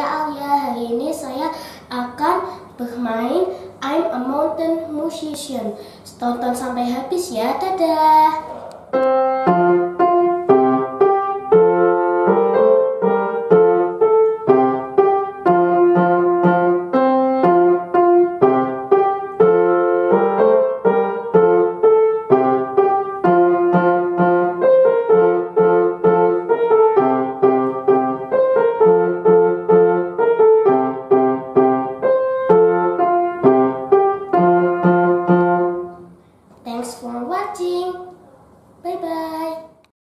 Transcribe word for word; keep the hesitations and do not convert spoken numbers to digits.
Alya. Hari ini saya akan bermain I'm a Mountain Musician. Tonton sampai habis ya, dadah!